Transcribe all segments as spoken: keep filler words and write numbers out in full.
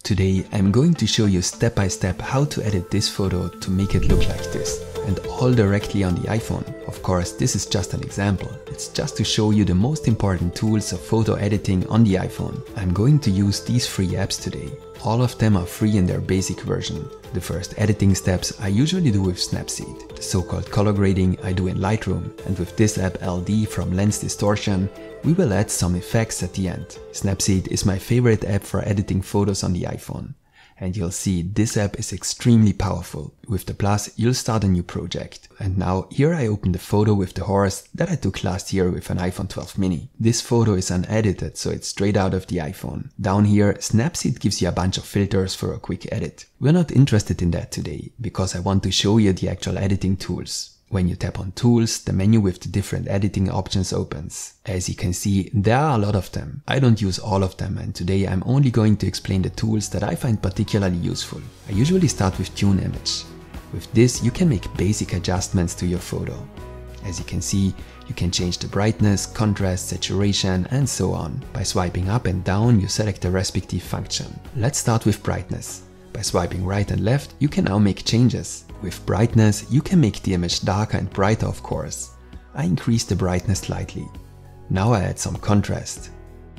Today I'm going to show you step by step how to edit this photo to make it look like this, and all directly on the iPhone. Of course, this is just an example. It's just to show you the most important tools of photo editing on the iPhone. I'm going to use these three apps today. All of them are free in their basic version. The first editing steps I usually do with Snapseed. The so-called color grading I do in Lightroom, and with this app L D from Lens Distortion, we will add some effects at the end. Snapseed is my favorite app for editing photos on the iPhone. And you'll see this app is extremely powerful. With the plus, you'll start a new project. And now here I open the photo with the horse that I took last year with an iPhone twelve mini. This photo is unedited, so it's straight out of the iPhone. Down here, Snapseed gives you a bunch of filters for a quick edit. We're not interested in that today, because I want to show you the actual editing tools. When you tap on Tools, the menu with the different editing options opens. As you can see, there are a lot of them. I don't use all of them, and today I'm only going to explain the tools that I find particularly useful. I usually start with Tune Image. With this, you can make basic adjustments to your photo. As you can see, you can change the brightness, contrast, saturation, and so on. By swiping up and down, you select the respective function. Let's start with brightness. By swiping right and left, you can now make changes. With brightness, you can make the image darker and brighter, of course. I increase the brightness slightly. Now I add some contrast.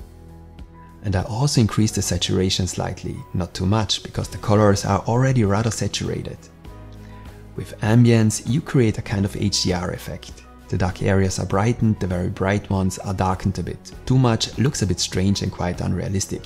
And I also increase the saturation slightly, not too much, because the colors are already rather saturated. With ambience, you create a kind of H D R effect. The dark areas are brightened, the very bright ones are darkened a bit. Too much looks a bit strange and quite unrealistic.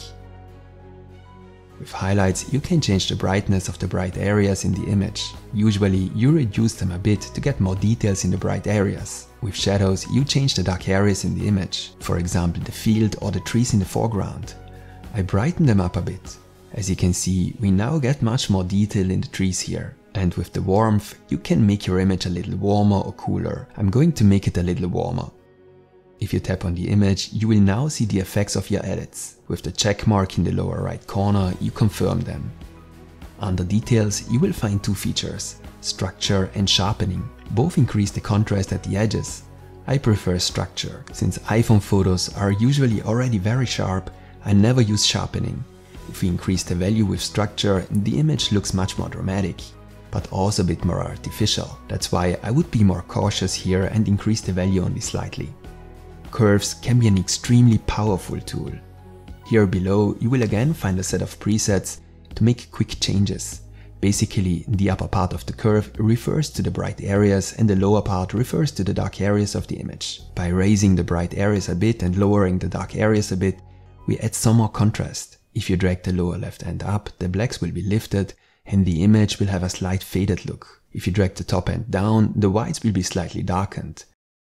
With highlights, you can change the brightness of the bright areas in the image. Usually, you reduce them a bit to get more details in the bright areas. With shadows, you change the dark areas in the image, for example the field or the trees in the foreground. I brighten them up a bit. As you can see, we now get much more detail in the trees here. And with the warmth, you can make your image a little warmer or cooler. I'm going to make it a little warmer. If you tap on the image, you will now see the effects of your edits. With the check mark in the lower right corner, you confirm them. Under Details, you will find two features, Structure and Sharpening. Both increase the contrast at the edges. I prefer Structure. Since iPhone photos are usually already very sharp, I never use Sharpening. If we increase the value with Structure, the image looks much more dramatic, but also a bit more artificial. That's why I would be more cautious here and increase the value only slightly. Curves can be an extremely powerful tool. Here below, you will again find a set of presets to make quick changes. Basically, the upper part of the curve refers to the bright areas and the lower part refers to the dark areas of the image. By raising the bright areas a bit and lowering the dark areas a bit, we add some more contrast. If you drag the lower left end up, the blacks will be lifted and the image will have a slight faded look. If you drag the top end down, the whites will be slightly darkened.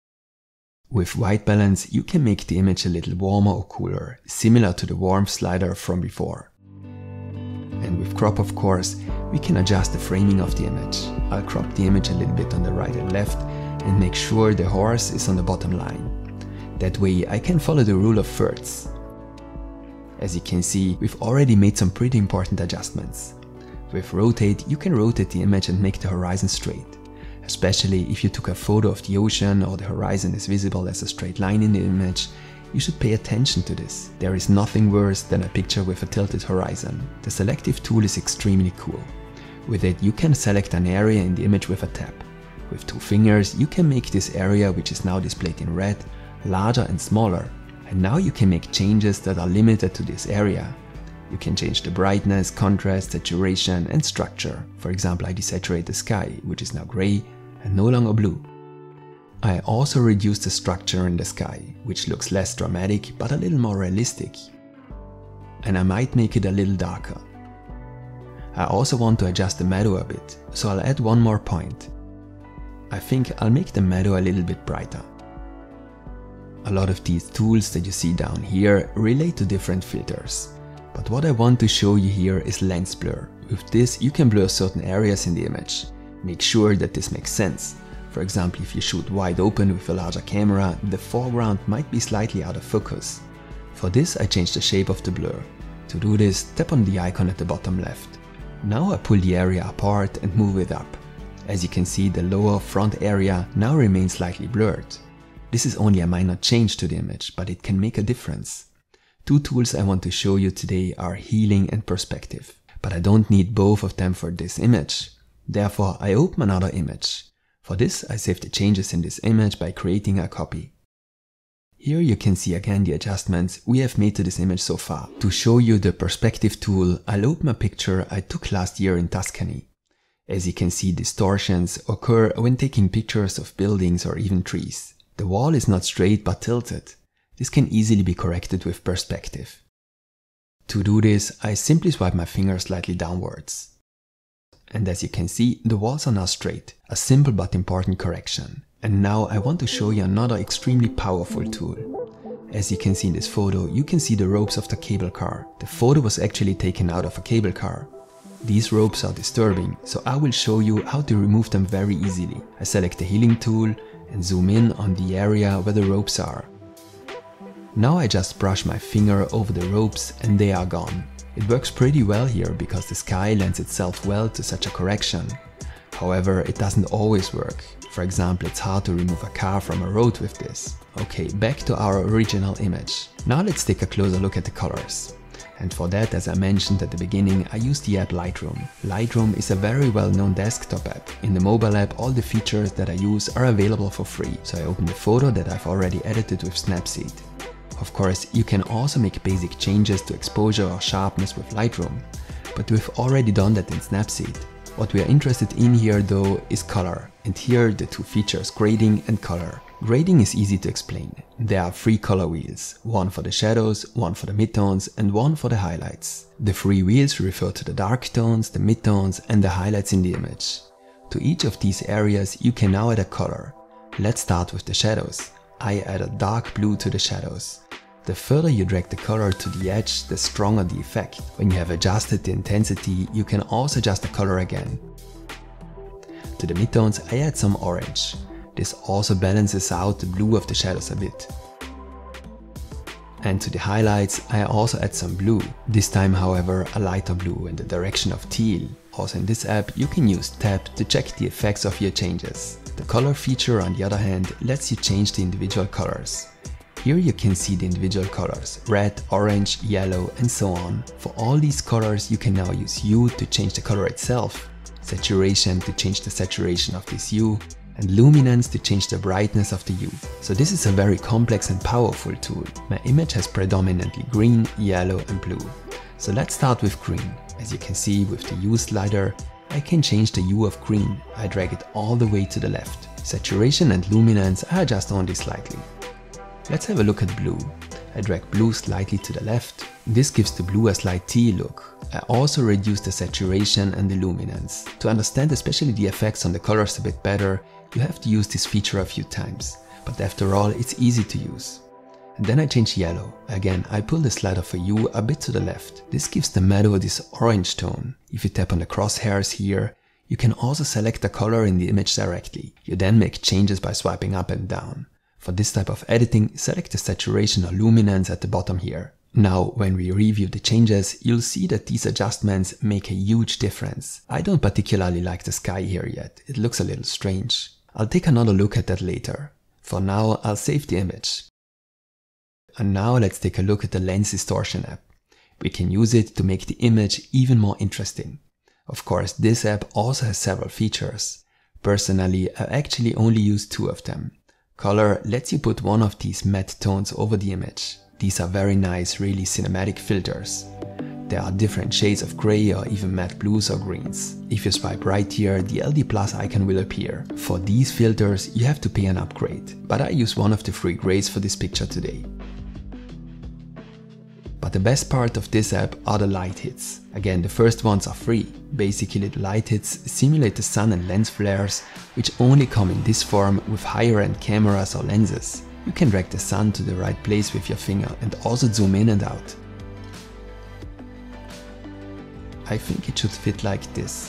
With white balance, you can make the image a little warmer or cooler, similar to the warmth slider from before. And with crop, of course, we can adjust the framing of the image. I'll crop the image a little bit on the right and left and make sure the horse is on the bottom line. That way I can follow the rule of thirds. As you can see, we've already made some pretty important adjustments. With Rotate, you can rotate the image and make the horizon straight. Especially if you took a photo of the ocean or the horizon is visible as a straight line in the image, you should pay attention to this. There is nothing worse than a picture with a tilted horizon. The selective tool is extremely cool. With it, you can select an area in the image with a tap. With two fingers, you can make this area, which is now displayed in red, larger and smaller. And now you can make changes that are limited to this area. You can change the brightness, contrast, saturation, and structure. For example, I desaturate the sky, which is now gray and no longer blue. I also reduce the structure in the sky, which looks less dramatic but a little more realistic. And I might make it a little darker. I also want to adjust the meadow a bit, so I'll add one more point. I think I'll make the meadow a little bit brighter. A lot of these tools that you see down here relate to different filters. But what I want to show you here is lens blur. With this, you can blur certain areas in the image. Make sure that this makes sense. For example, if you shoot wide open with a larger camera, the foreground might be slightly out of focus. For this, I change the shape of the blur. To do this, tap on the icon at the bottom left. Now I pull the area apart and move it up. As you can see, the lower front area now remains slightly blurred. This is only a minor change to the image, but it can make a difference. Two tools I want to show you today are healing and perspective, but I don't need both of them for this image. Therefore, I open another image. For this, I save the changes in this image by creating a copy. Here you can see again the adjustments we have made to this image so far. To show you the perspective tool, I'll open a picture I took last year in Tuscany. As you can see, distortions occur when taking pictures of buildings or even trees. The wall is not straight but tilted. This can easily be corrected with perspective. To do this, I simply swipe my finger slightly downwards. And as you can see, the walls are now straight. A simple but important correction. And now I want to show you another extremely powerful tool. As you can see in this photo, you can see the ropes of the cable car. The photo was actually taken out of a cable car. These ropes are disturbing, so I will show you how to remove them very easily. I select the healing tool and zoom in on the area where the ropes are. Now I just brush my finger over the ropes and they are gone. It works pretty well here because the sky lends itself well to such a correction. However, it doesn't always work. For example, it's hard to remove a car from a road with this. Okay, back to our original image. Now let's take a closer look at the colors. And for that, as I mentioned at the beginning, I use the app Lightroom. Lightroom is a very well-known desktop app. In the mobile app, all the features that I use are available for free. So I open the photo that I've already edited with Snapseed. Of course, you can also make basic changes to exposure or sharpness with Lightroom, but we've already done that in Snapseed. What we are interested in here though is color, and here the two features, grading and color. Grading is easy to explain. There are three color wheels, one for the shadows, one for the midtones and one for the highlights. The three wheels refer to the dark tones, the midtones and the highlights in the image. To each of these areas you can now add a color. Let's start with the shadows. I add a dark blue to the shadows. The further you drag the color to the edge, the stronger the effect. When you have adjusted the intensity, you can also adjust the color again. To the midtones, I add some orange. This also balances out the blue of the shadows a bit. And to the highlights, I also add some blue. This time, however, a lighter blue in the direction of teal. Also in this app, you can use Tap to check the effects of your changes. The color feature, on the other hand, lets you change the individual colors. Here you can see the individual colors, red, orange, yellow and so on. For all these colors you can now use hue to change the color itself, saturation to change the saturation of this hue, and luminance to change the brightness of the hue. So this is a very complex and powerful tool. My image has predominantly green, yellow and blue. So let's start with green. As you can see with the hue slider, I can change the hue of green. I drag it all the way to the left. Saturation and luminance I adjust only slightly. Let's have a look at blue. I drag blue slightly to the left. This gives the blue a slight teal look. I also reduce the saturation and the luminance. To understand especially the effects on the colors a bit better, you have to use this feature a few times. But after all, it's easy to use. And then I change yellow. Again, I pull the slider for hue a bit to the left. This gives the meadow this orange tone. If you tap on the crosshairs here, you can also select the color in the image directly. You then make changes by swiping up and down. For this type of editing, select the saturation or luminance at the bottom here. Now, when we review the changes, you'll see that these adjustments make a huge difference. I don't particularly like the sky here yet, it looks a little strange. I'll take another look at that later. For now, I'll save the image. And now let's take a look at the Lens Distortion app. We can use it to make the image even more interesting. Of course, this app also has several features. Personally, I actually only use two of them. Color lets you put one of these matte tones over the image. These are very nice, really cinematic filters. There are different shades of gray or even matte blues or greens. If you swipe right here, the L D plus icon will appear. For these filters, you have to pay an upgrade, but I use one of the free grays for this picture today. But the best part of this app are the light hits. Again, the first ones are free. Basically, the light hits simulate the sun and lens flares, which only come in this form with higher end cameras or lenses. You can drag the sun to the right place with your finger and also zoom in and out. I think it should fit like this.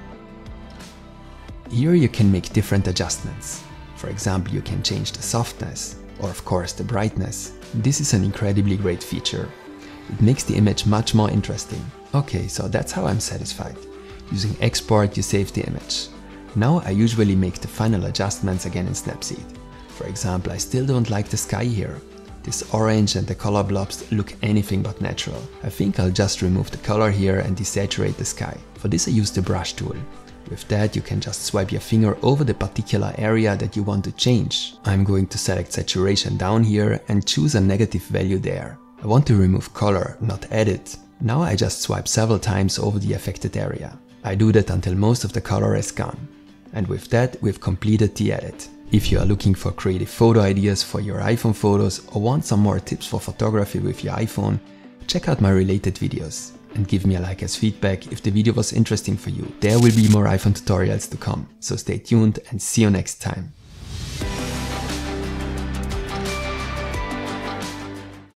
Here you can make different adjustments. For example, you can change the softness or of course the brightness. This is an incredibly great feature. It makes the image much more interesting. Okay, so that's how I'm satisfied. Using export, you save the image. Now I usually make the final adjustments again in Snapseed. For example, I still don't like the sky here. This orange and the color blobs look anything but natural. I think I'll just remove the color here and desaturate the sky. For this I use the brush tool. With that you can just swipe your finger over the particular area that you want to change. I'm going to select saturation down here and choose a negative value there. I want to remove color, not edit. Now I just swipe several times over the affected area. I do that until most of the color is gone. And with that we've completed the edit. If you are looking for creative photo ideas for your iPhone photos or want some more tips for photography with your iPhone, check out my related videos. And give me a like as feedback if the video was interesting for you. There will be more iPhone tutorials to come, so stay tuned and see you next time.